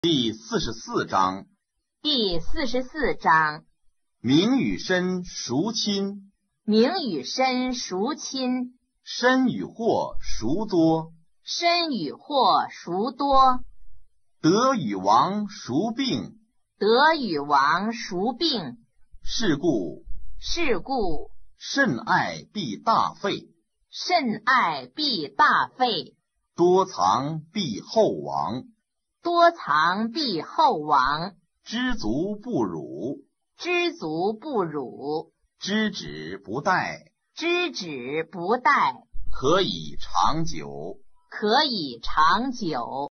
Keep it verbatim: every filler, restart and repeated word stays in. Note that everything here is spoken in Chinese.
第四十四章。 第四十四章。 名与身孰亲？ 名与身孰亲？ 身与祸孰多？ 身与祸孰多？ 得与亡孰病？ 得与亡孰病？ 是故是故甚爱必大费， 甚爱必大费， 多藏必后亡。 多藏必后亡。 知足不辱， 知足不辱， 知止不殆， 知止不殆， 可以长久。 可以长久。